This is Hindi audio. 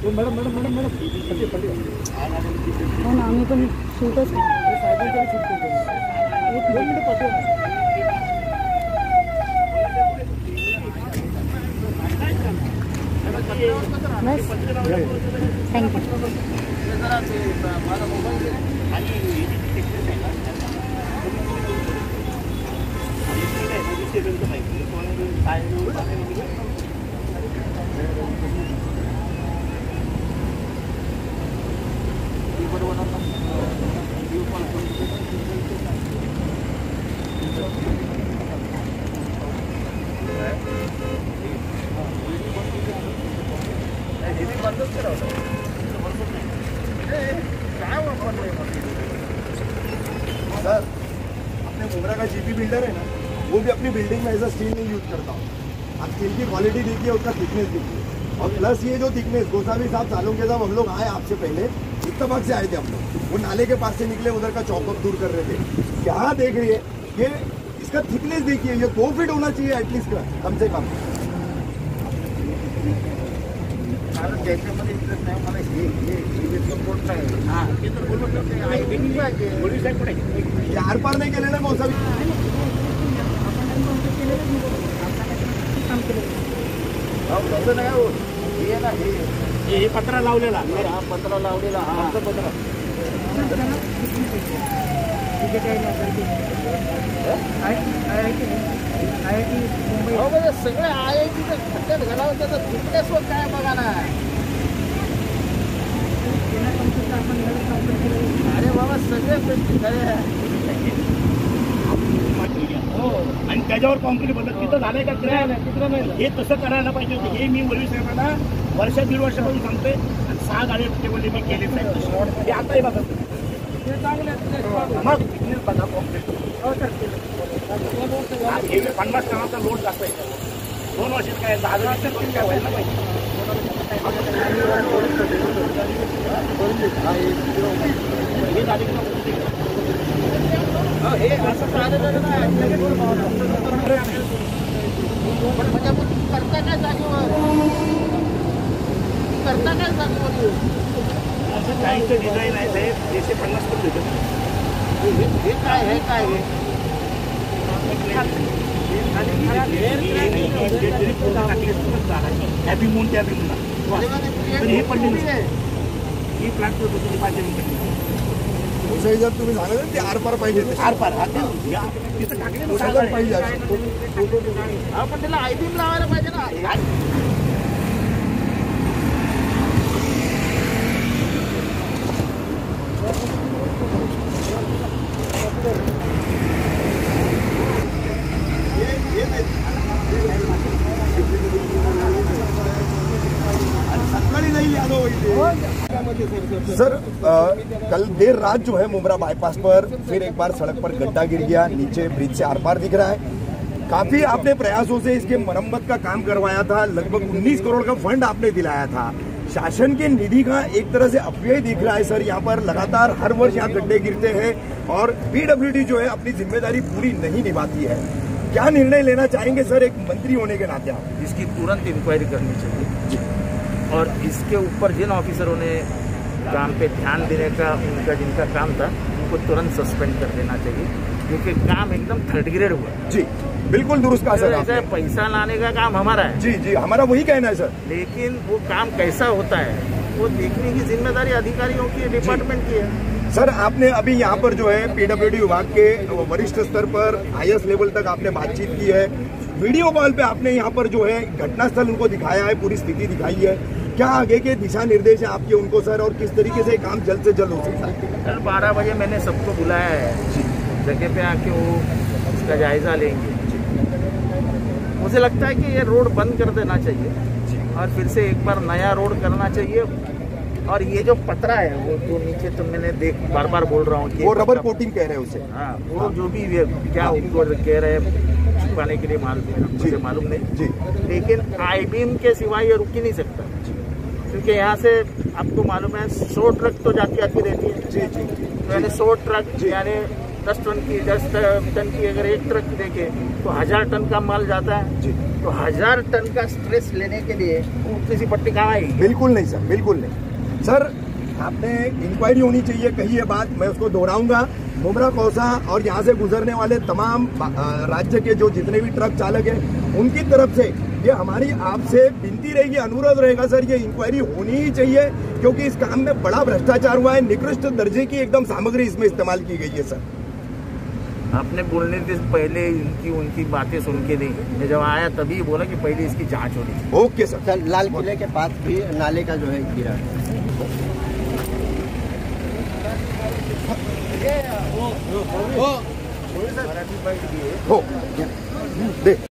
मॅडम मॅडम मॅडम मॅडम हो ना, आम्ही पण शूटच साहेबांकडे शूट करतो. 2 मिनिटं पाठवा. बस थँक्यू. सर, अपने मुमरा का जीपी बिल्डर है ना, वो भी अपनी बिल्डिंग में ऐसा स्टील नहीं यूज करता हूँ. आप स्टील की क्वालिटी देखिए, उसका थिकनेस देखिए, और प्लस ये जो थिकनेस गोसावी साहब सालों के साथ हम लोग आए आपसे पहले इत्तफाक से आए थे. हम लोग वो नाले के पास से निकले, उधर का चौकअप दूर कर रहे थे. क्या देख रही है ये, इसका थिकनेस देखिए, ये 2 फीट होना चाहिए एटलीस्ट का, कम से कम. आर पार नाही केले ना गोसावी. तसं नाही हो, हे ना हे पत्रा लावलेला. हा पत्रा लावलेला, हा पत्रा. सगळे IIT खड्ड्यात घालावं, त्याचा थिकनेस वर काय बघा ना. अरे बाबा सगळे हो, आणि त्याच्यावर कॉन्क्रीट बनत तिथं झालंय का? हे तसं करायला पाहिजे होतं. हे मी वरवी साहेबांना वर्ष 1.5 वर्षापासून सांगतोय, आणि 6 गाड्या टेबलने मी केले साहेब. हे आताही बघा मग थिकनेस बघा कॉन्क्रीट. हे 50 टनाचा लोड जातोय. 2 वर्षात काय 10,000 काय व्हायला पाहिजे. हे असं चाललं नाही. म्हणजे करता काय जागेवर, करता काय जागेवर असं काहीचं डिझाईन आहे साहेब. 250 पण देतो. हे काय, हे काय, हॅपी मून त्या हे पण ही प्लांट जर तुम्ही सांगितलं ते आरपार पाहिजे, आरपार तिथं टाकले पाहिजे. आपण त्याला आयबीम लावायला पाहिजे ना. सर, कल देर रात जो है मुमरा बाईपास पर फिर एक बार सड़क पर गड्ढा गिर गया, नीचे ब्रिज से आर पार दिख रहा है. काफी आपने प्रयासों से इसके मरम्मत का काम करवाया था, लगभग 19 करोड़ का फंड आपने दिलाया था. शासन के निधि का एक तरह से अपव्यय दिख रहा है सर. यहाँ पर लगातार हर वर्ष यहाँ गड्ढे गिरते हैं और PWD जो है अपनी जिम्मेदारी पूरी नहीं निभाती है. क्या निर्णय लेना चाहेंगे सर एक मंत्री होने के नाते आप? इसकी तुरंत इंक्वायरी करनी चाहिए और इसके ऊपर जिन ऑफिसरों ने काम पे ध्यान देने का उनका जिनका काम था उनको तुरंत सस्पेंड कर देना चाहिए, क्योंकि काम एकदम 3rd ग्रेड हुआ. जी बिल्कुल दुरुस्त कहा सर. ऐसा पैसा लाने का काम हमारा है. जी जी, हमारा वही कहना है सर. लेकिन वो काम कैसा होता है वो देखने की जिम्मेदारी अधिकारियों की, डिपार्टमेंट की है. सर, आपने अभी यहाँ पर जो है PWD विभाग के वरिष्ठ स्तर पर हाईएस्ट लेवल तक आपने बातचीत की है. वीडियो कॉल पे आपने यहाँ पर जो है घटनास्थल उनको दिखाया है, पूरी स्थिति दिखाई है. क्या आगे के दिशा निर्देश है आपके उनको सर, और किस तरीके से काम जल्द से जल्द हो सकता है? कल 12 बजे मैंने सबको बुलाया है, जगह पे आके वो इसका जायजा लेंगे. मुझे लगता है कि ये रोड बंद कर देना चाहिए और फिर से एक बार नया रोड करना चाहिए. और ये जो पतरा है वो जो नीचे तो मैंने बार बार बोल रहा हूँ कि वो रबर कोटिंग कह रहे हैं उसे. हाँ, वो जो भी क्या उनको कह रहे हैं छुपाने के लिए मालूम नहीं जी. लेकिन IBM के सिवाय ये रुक ही नहीं सकता, क्योंकि यहाँ से आपको मालूम है 100 ट्रक तो जाती रहती है. जी जी. यानी 100 ट्रक यानी 10 टन की अगर एक ट्रक देखे तो 1000 टन का माल जाता है जी। तो 1000 टन का स्ट्रेस लेने के लिए ऊपरी पट्टी कहाँ आएगी? बिल्कुल नहीं सर, बिल्कुल नहीं सर। आपने इंक्वायरी होनी चाहिए, कही है बात, मैं उसको दोहराऊंगा। मुमरा कौसा और यहाँ से गुजरने वाले तमाम राज्य के जो जितने भी ट्रक चालक हैं उनकी तरफ से ये हमारी आपसे विनती रहेगी, अनुरोध रहेगा सर, ये इंक्वायरी होनी ही चाहिए, क्योंकि इस काम में बड़ा भ्रष्टाचार हुआ है। निकृष्ट दर्जे की एकदम सामग्री इसमें इस्तेमाल की गई है सर। आपने बोलने से पहले उनकी बातें सुन के नहीं, मैं जब आया तभी बोला कि पहले इसकी जांच होनी चाहिए। Okay sir. सर, लाल किले के पास भी नाले का जो है गिरा है। हो दे